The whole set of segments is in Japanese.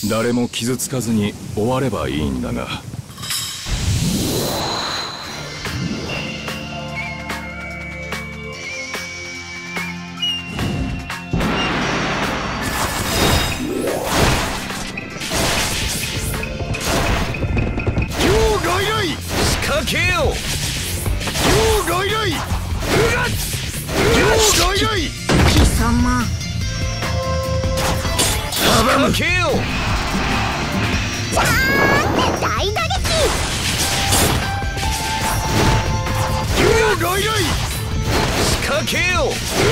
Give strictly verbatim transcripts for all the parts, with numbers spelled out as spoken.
誰も傷つかずに終わればいいんだが。 仕掛けよう。 貴様。 阻む。仕掛けよう。 あー大打撃。 仕掛けよう。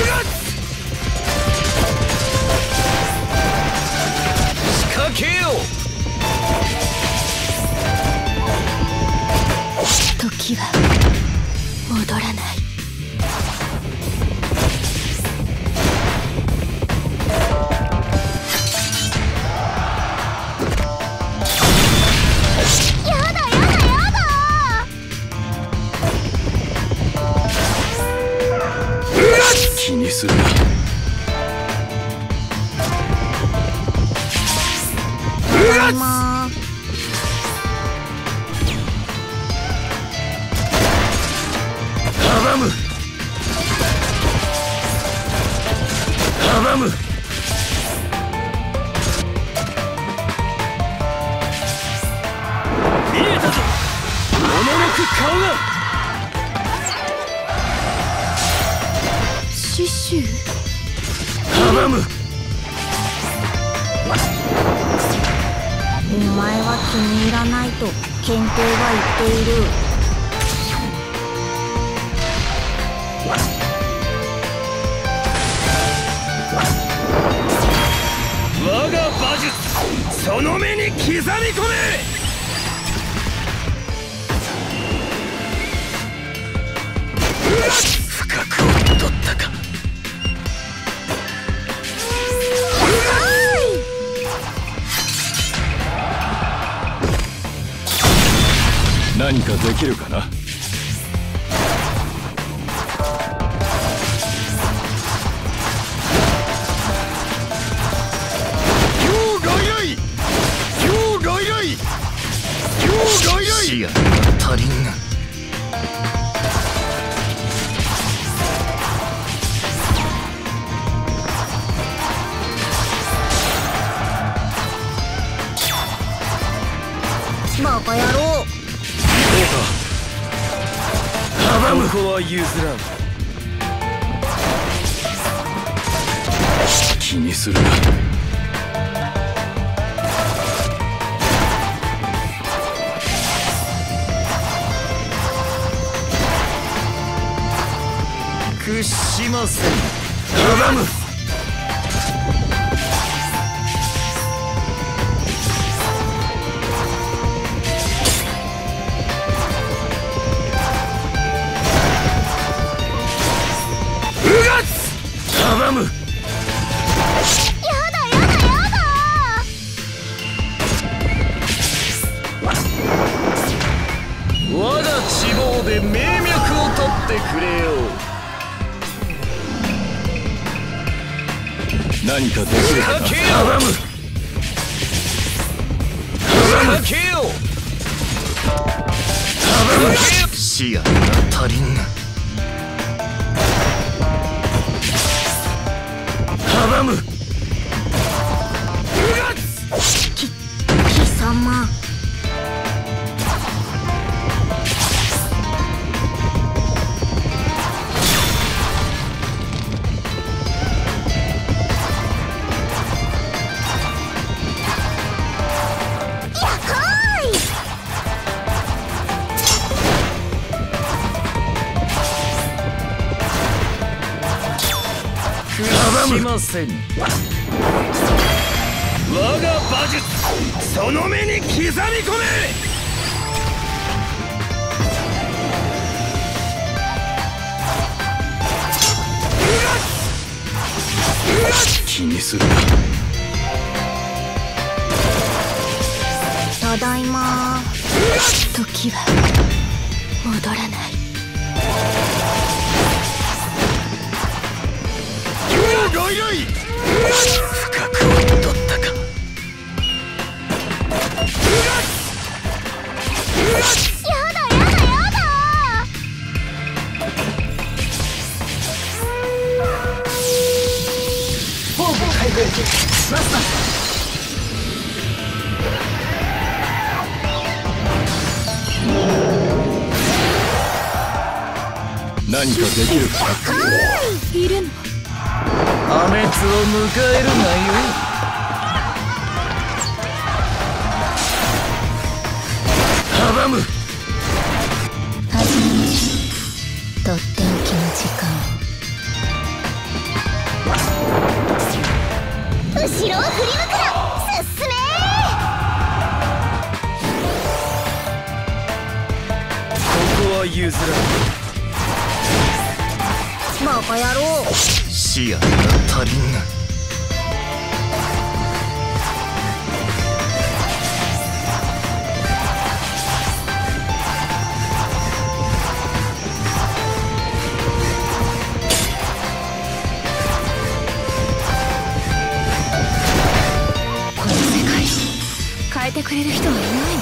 仕掛けよう。 時は戻らない。やだやだやだ。 気にするな。 ただいま。 阻む。阻む。見えたぞ。おののく顔が。 シシュ阻む。 お前は気に入らないと検定は言っている。 我が馬術、その目に刻み込め。深くを取ったか。 何かできるかな。 視野が足りんな。 バカ野郎。 どうか阻む子は譲らん。 気にするな。 屈しません。阻む。うがつ。阻む。 やだやだやだ。 我が地貌で命脈を取ってくれよう。 何かできるかな。 阻む。仕掛けよう。阻む。視野が足りんな。阻む。 き貴様。 しません。我が馬術、その目に刻み込め。 気にするな。 ただいま。時は戻らない。 深くを取ったか。 何かできるかな。 いるの。 破滅を迎えるがよい。阻む。 始めましょう。とっておきの時間を。後ろを振り向くな。進め。 ここは譲らん。 バカ野郎。 視野が足りんな。 この世界変えてくれる人はいないの。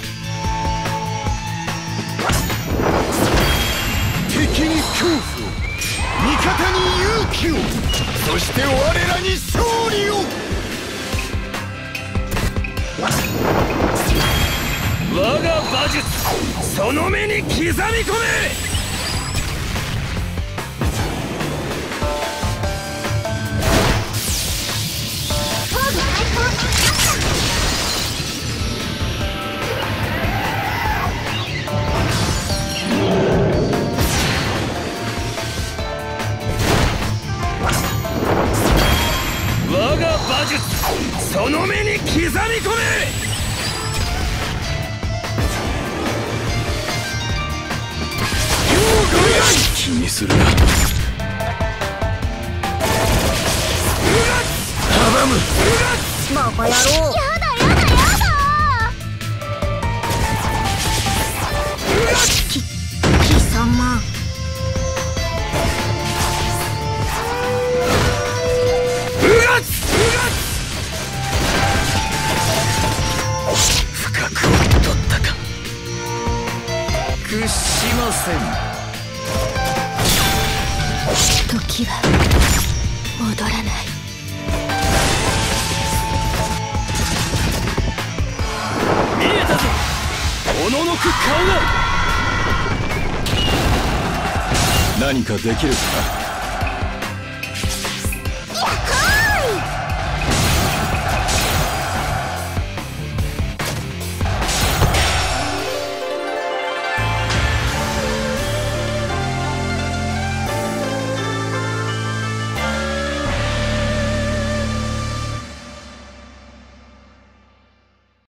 敵に恐怖を、味方に勇気を、そして我らに勝利を。我が馬術、その目に刻み込め。我が馬術、その目に刻み込め。 気にするな。 阻む。 バカ野郎。やだやだやだ。き貴様。 深くを取ったか。屈しません。 時は戻らない。 見えたぞ、おののく顔が。 何かできるかな。